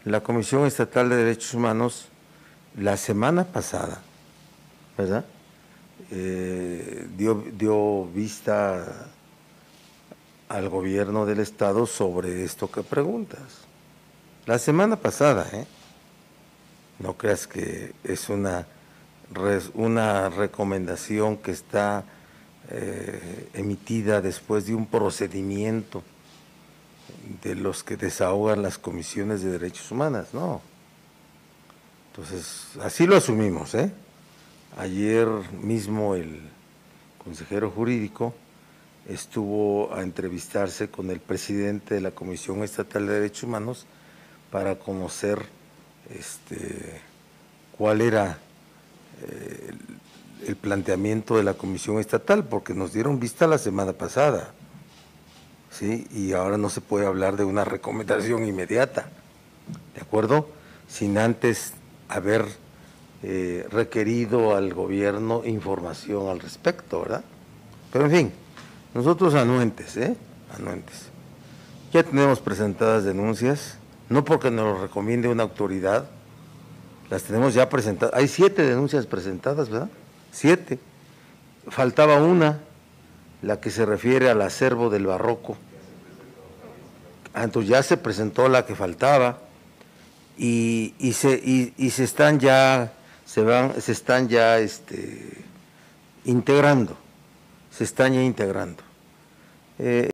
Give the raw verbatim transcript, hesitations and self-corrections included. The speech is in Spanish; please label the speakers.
Speaker 1: la Comisión Estatal de Derechos Humanos la semana pasada, ¿verdad? Eh, dio, dio vista al gobierno del estado sobre esto que preguntas. La semana pasada, ¿eh? No creas que es una, una recomendación que está eh, emitida después de un procedimiento de los que desahogan las comisiones de derechos humanos, no. Entonces, así lo asumimos, ¿eh? Ayer mismo el consejero jurídico estuvo a entrevistarse con el presidente de la Comisión Estatal de Derechos Humanos para conocer este, cuál era eh, el, el planteamiento de la Comisión Estatal, porque nos dieron vista la semana pasada, ¿sí? Y ahora no se puede hablar de una recomendación inmediata, ¿de acuerdo? Sin antes haber eh, requerido al gobierno información al respecto, ¿verdad? Pero en fin, nosotros anuentes, ¿eh? Anuentes. Ya tenemos presentadas denuncias, no porque nos lo recomiende una autoridad, las tenemos ya presentadas. Hay siete denuncias presentadas, ¿verdad? Siete. Faltaba una, la que se refiere al acervo del barroco. Ah, entonces ya se presentó la que faltaba y, y, se, y, y se están ya, se van, se están ya este, integrando, se están ya integrando. Eh,